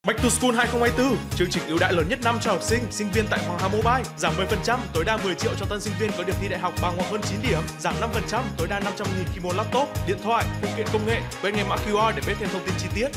Back to School 2024, chương trình ưu đãi lớn nhất năm cho học sinh, sinh viên tại Hoàng Hà Mobile, giảm 10%, tối đa 10 triệu cho tân sinh viên có điểm thi đại học bằng hoặc hơn 9 điểm, giảm 5%, tối đa 500.000 khi mua laptop, điện thoại, phụ kiện công nghệ. Quét ngay mã QR để biết thêm thông tin chi tiết.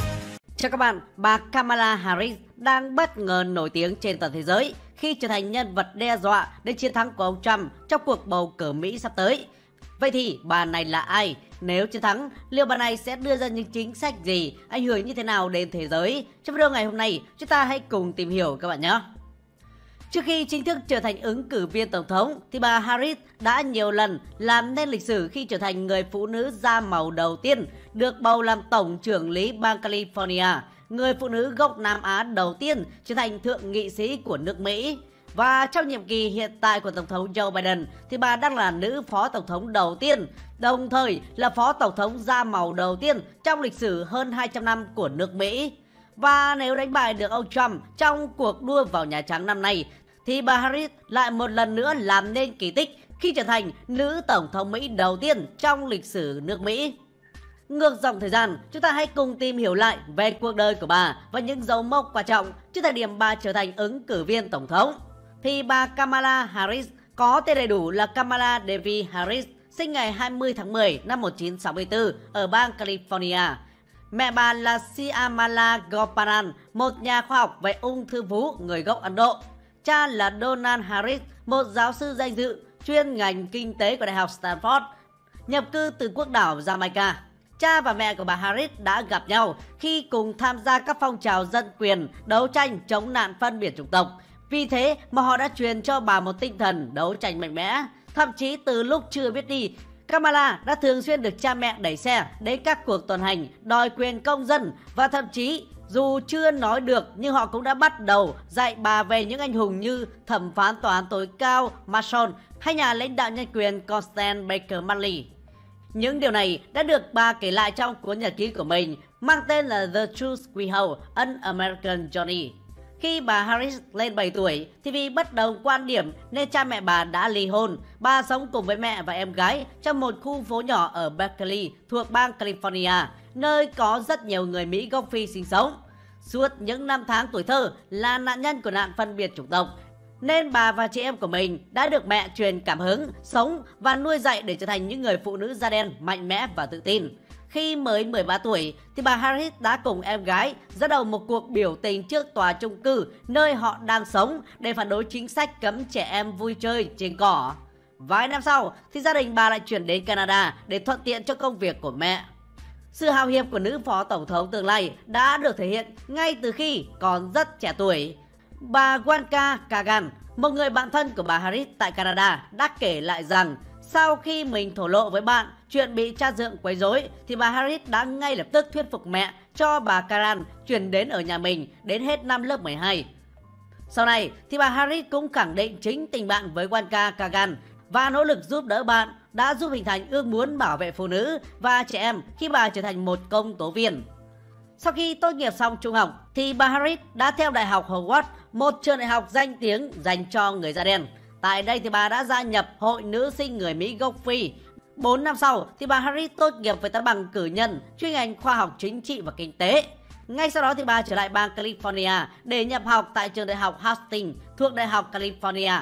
Chào các bạn, bà Kamala Harris đang bất ngờ nổi tiếng trên toàn thế giới khi trở thành nhân vật đe dọa đến chiến thắng của ông Trump trong cuộc bầu cử Mỹ sắp tới. Vậy thì bà này là ai? Nếu chiến thắng, liệu bà này sẽ đưa ra những chính sách gì, ảnh hưởng như thế nào đến thế giới? Trong video ngày hôm nay, chúng ta hãy cùng tìm hiểu các bạn nhé. Trước khi chính thức trở thành ứng cử viên tổng thống, thì bà Harris đã nhiều lần làm nên lịch sử khi trở thành người phụ nữ da màu đầu tiên được bầu làm tổng trưởng lý bang California, người phụ nữ gốc Nam Á đầu tiên trở thành thượng nghị sĩ của nước Mỹ. Và trong nhiệm kỳ hiện tại của Tổng thống Joe Biden thì bà đang là nữ phó tổng thống đầu tiên, đồng thời là phó tổng thống da màu đầu tiên trong lịch sử hơn 200 năm của nước Mỹ. Và nếu đánh bại được ông Trump trong cuộc đua vào Nhà Trắng năm nay, thì bà Harris lại một lần nữa làm nên kỳ tích khi trở thành nữ tổng thống Mỹ đầu tiên trong lịch sử nước Mỹ. Ngược dòng thời gian, chúng ta hãy cùng tìm hiểu lại về cuộc đời của bà và những dấu mốc quan trọng trước thời điểm bà trở thành ứng cử viên tổng thống. Thì bà Kamala Harris có tên đầy đủ là Kamala Devi Harris, sinh ngày 20 tháng 10 năm 1964 ở bang California. Mẹ bà là Syamala Gopalan, một nhà khoa học về ung thư vú người gốc Ấn Độ. Cha là Donald Harris, một giáo sư danh dự chuyên ngành kinh tế của Đại học Stanford, nhập cư từ quốc đảo Jamaica. Cha và mẹ của bà Harris đã gặp nhau khi cùng tham gia các phong trào dân quyền đấu tranh chống nạn phân biệt chủng tộc. Vì thế mà họ đã truyền cho bà một tinh thần đấu tranh mạnh mẽ. Thậm chí từ lúc chưa biết đi, Kamala đã thường xuyên được cha mẹ đẩy xe đến các cuộc tuần hành đòi quyền công dân. Và thậm chí dù chưa nói được nhưng họ cũng đã bắt đầu dạy bà về những anh hùng như thẩm phán tòa án tối cao Mason hay nhà lãnh đạo nhân quyền Constance Baker Manley. Những điều này đã được bà kể lại trong cuốn nhật ký của mình mang tên là The Truth We Hold, An American Journey. Khi bà Harris lên 7 tuổi thì vì bất đồng quan điểm nên cha mẹ bà đã ly hôn. Bà sống cùng với mẹ và em gái trong một khu phố nhỏ ở Berkeley thuộc bang California, nơi có rất nhiều người Mỹ gốc Phi sinh sống. Suốt những năm tháng tuổi thơ là nạn nhân của nạn phân biệt chủng tộc, nên bà và chị em của mình đã được mẹ truyền cảm hứng, sống và nuôi dạy để trở thành những người phụ nữ da đen mạnh mẽ và tự tin. Khi mới 13 tuổi thì bà Harris đã cùng em gái dẫn đầu một cuộc biểu tình trước tòa chung cư nơi họ đang sống để phản đối chính sách cấm trẻ em vui chơi trên cỏ. Vài năm sau thì gia đình bà lại chuyển đến Canada để thuận tiện cho công việc của mẹ. Sự hào hiệp của nữ phó tổng thống tương lai đã được thể hiện ngay từ khi còn rất trẻ tuổi. Bà Wanka Kagan, một người bạn thân của bà Harris tại Canada, đã kể lại rằng sau khi mình thổ lộ với bạn chuyện bị cha dượng quấy rối thì bà Harris đã ngay lập tức thuyết phục mẹ cho bà Kagan chuyển đến ở nhà mình đến hết năm lớp 12. Sau này thì bà Harris cũng khẳng định chính tình bạn với Wanka Kagan và nỗ lực giúp đỡ bạn đã giúp hình thành ước muốn bảo vệ phụ nữ và trẻ em khi bà trở thành một công tố viên. Sau khi tốt nghiệp xong trung học thì bà Harris đã theo Đại học Howard, một trường đại học danh tiếng dành cho người da đen. Tại đây thì bà đã gia nhập Hội Nữ sinh người Mỹ gốc Phi. 4 năm sau thì bà Harris tốt nghiệp với tấm bằng cử nhân chuyên ngành khoa học chính trị và kinh tế. Ngay sau đó thì bà trở lại bang California để nhập học tại trường đại học Hastings thuộc Đại học California.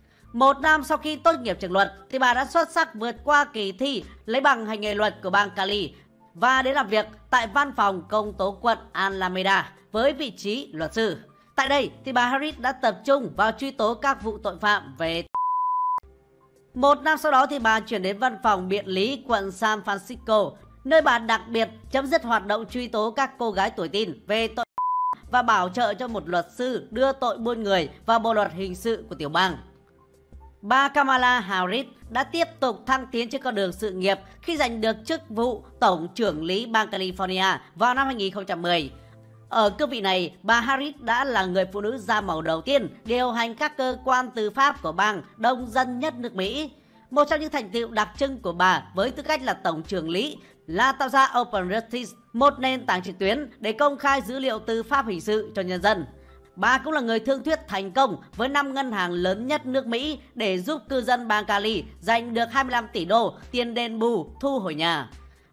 1 năm sau khi tốt nghiệp trường luật thì bà đã xuất sắc vượt qua kỳ thi lấy bằng hành nghề luật của bang Cali và đến làm việc tại văn phòng công tố quận Alameda với vị trí luật sư. Tại đây thì bà Harris đã tập trung vào truy tố các vụ tội phạm về. 1 năm sau đó thì bà chuyển đến văn phòng biện lý quận San Francisco, nơi bà đặc biệt chấm dứt hoạt động truy tố các cô gái tuổi teen về tội và bảo trợ cho một luật sư đưa tội buôn người vào bộ luật hình sự của tiểu bang. Bà Kamala Harris đã tiếp tục thăng tiến trên con đường sự nghiệp khi giành được chức vụ tổng trưởng lý bang California vào năm 2010. Ở cương vị này, bà Harris đã là người phụ nữ da màu đầu tiên điều hành các cơ quan tư pháp của bang đông dân nhất nước Mỹ. Một trong những thành tựu đặc trưng của bà với tư cách là tổng trưởng lý là tạo ra Open Justice, một nền tảng trực tuyến để công khai dữ liệu tư pháp hình sự cho nhân dân. Bà cũng là người thương thuyết thành công với 5 ngân hàng lớn nhất nước Mỹ để giúp cư dân bang Cali giành được 25 tỷ đô tiền đền bù thu hồi nhà.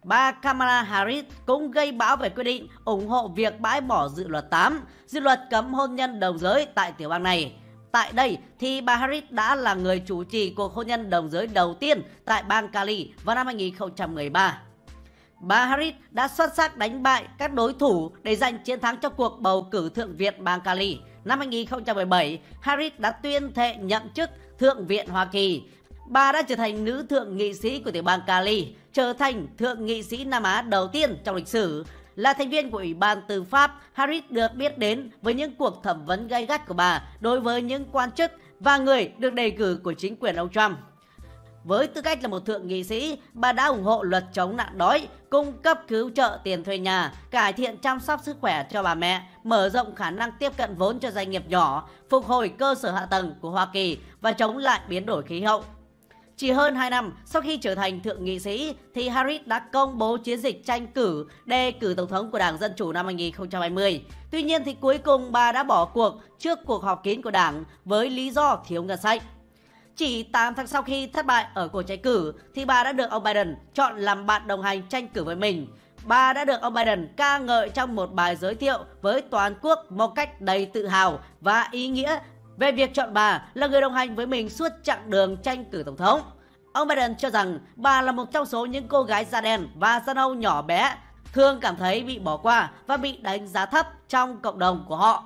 bà Kamala Harris cũng gây bão về quyết định ủng hộ việc bãi bỏ dự luật 8, dự luật cấm hôn nhân đồng giới tại tiểu bang này. Tại đây thì bà Harris đã là người chủ trì cuộc hôn nhân đồng giới đầu tiên tại bang Cali vào năm 2013. Bà Harris đã xuất sắc đánh bại các đối thủ để giành chiến thắng trong cuộc bầu cử Thượng viện bang Cali. Năm 2017, Harris đã tuyên thệ nhậm chức Thượng viện Hoa Kỳ. Bà đã trở thành nữ thượng nghị sĩ của tiểu bang Cali, trở thành thượng nghị sĩ Nam Á đầu tiên trong lịch sử. Là thành viên của Ủy ban Tư pháp, Harris được biết đến với những cuộc thẩm vấn gay gắt của bà đối với những quan chức và người được đề cử của chính quyền ông Trump. Với tư cách là một thượng nghị sĩ, bà đã ủng hộ luật chống nạn đói, cung cấp cứu trợ tiền thuê nhà, cải thiện chăm sóc sức khỏe cho bà mẹ, mở rộng khả năng tiếp cận vốn cho doanh nghiệp nhỏ, phục hồi cơ sở hạ tầng của Hoa Kỳ và chống lại biến đổi khí hậu. Chỉ hơn 2 năm sau khi trở thành thượng nghị sĩ, thì Harris đã công bố chiến dịch tranh cử đề cử tổng thống của Đảng Dân Chủ năm 2020. Tuy nhiên thì cuối cùng bà đã bỏ cuộc trước cuộc họp kín của đảng với lý do thiếu ngân sách. Chỉ 8 tháng sau khi thất bại ở cuộc tranh cử thì bà đã được ông Biden chọn làm bạn đồng hành tranh cử với mình. Bà đã được ông Biden ca ngợi trong một bài giới thiệu với toàn quốc một cách đầy tự hào và ý nghĩa về việc chọn bà là người đồng hành với mình suốt chặng đường tranh cử tổng thống. Ông Biden cho rằng bà là một trong số những cô gái da đen và da nâu nhỏ bé thường cảm thấy bị bỏ qua và bị đánh giá thấp trong cộng đồng của họ.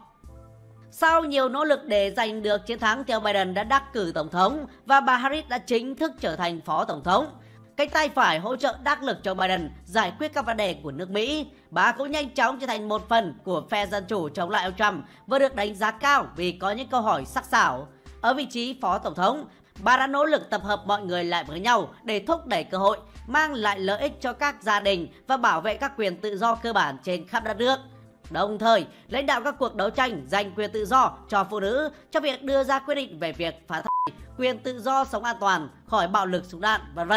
Sau nhiều nỗ lực để giành được chiến thắng thì ông Biden đã đắc cử tổng thống và bà Harris đã chính thức trở thành phó tổng thống. Cánh tay phải hỗ trợ đắc lực cho Biden giải quyết các vấn đề của nước Mỹ. Bà cũng nhanh chóng trở thành một phần của phe Dân Chủ chống lại ông Trump và được đánh giá cao vì có những câu hỏi sắc sảo. Ở vị trí phó tổng thống, bà đã nỗ lực tập hợp mọi người lại với nhau để thúc đẩy cơ hội, mang lại lợi ích cho các gia đình và bảo vệ các quyền tự do cơ bản trên khắp đất nước. Đồng thời, lãnh đạo các cuộc đấu tranh giành quyền tự do cho phụ nữ trong việc đưa ra quyết định về việc phá thai, quyền tự do sống an toàn khỏi bạo lực súng đạn, v.v.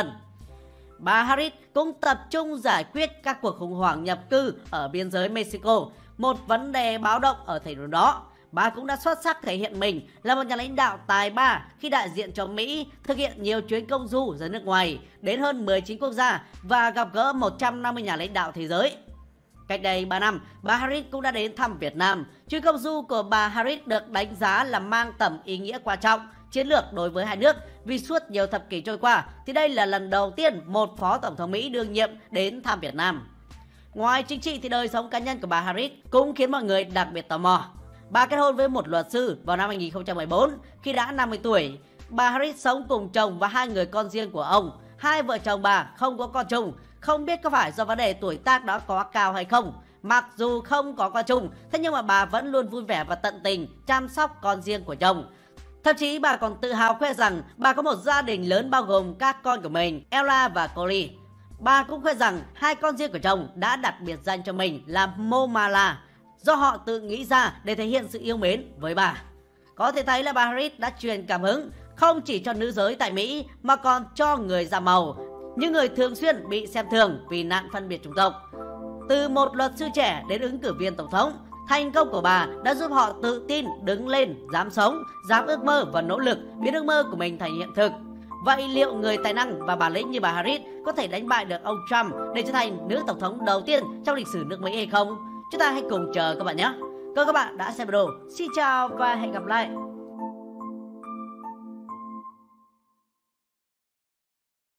Bà Harris cũng tập trung giải quyết các cuộc khủng hoảng nhập cư ở biên giới Mexico, một vấn đề báo động ở thời điểm đó. Bà cũng đã xuất sắc thể hiện mình là một nhà lãnh đạo tài ba khi đại diện cho Mỹ thực hiện nhiều chuyến công du ra nước ngoài, đến hơn 19 quốc gia và gặp gỡ 150 nhà lãnh đạo thế giới. Cách đây 3 năm, bà Harris cũng đã đến thăm Việt Nam. Chuyến công du của bà Harris được đánh giá là mang tầm ý nghĩa quan trọng, chiến lược đối với hai nước vì suốt nhiều thập kỷ trôi qua thì đây là lần đầu tiên một phó tổng thống Mỹ đương nhiệm đến thăm Việt Nam. Ngoài chính trị thì đời sống cá nhân của bà Harris cũng khiến mọi người đặc biệt tò mò. Bà kết hôn với một luật sư vào năm 2014 khi đã 50 tuổi. Bà Harris sống cùng chồng và 2 người con riêng của ông. Hai vợ chồng bà không có con chung. Không biết có phải do vấn đề tuổi tác đã quá cao hay không. Mặc dù không có con chung, thế nhưng mà bà vẫn luôn vui vẻ và tận tình chăm sóc con riêng của chồng. Thậm chí bà còn tự hào khoe rằng bà có một gia đình lớn bao gồm các con của mình, Ella và Corey. Bà cũng khoe rằng 2 con riêng của chồng đã đặt biệt danh cho mình là Momala, do họ tự nghĩ ra để thể hiện sự yêu mến với bà. Có thể thấy là bà Harris đã truyền cảm hứng không chỉ cho nữ giới tại Mỹ mà còn cho người da màu, những người thường xuyên bị xem thường vì nạn phân biệt chủng tộc. Từ một luật sư trẻ đến ứng cử viên tổng thống, thành công của bà đã giúp họ tự tin đứng lên, dám sống, dám ước mơ và nỗ lực biến ước mơ của mình thành hiện thực. Vậy liệu người tài năng và bản lĩnh như bà Harris có thể đánh bại được ông Trump để trở thành nữ tổng thống đầu tiên trong lịch sử nước Mỹ hay không? Chúng ta hãy cùng chờ các bạn nhé. Cảm ơn các bạn đã xem video. Xin chào và hẹn gặp lại.